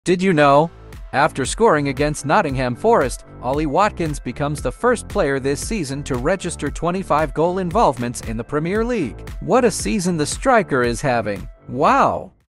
Did you know? After scoring against Nottingham Forest, Ollie Watkins becomes the first player this season to register 25 goal involvements in the Premier League. What a season the striker is having! Wow!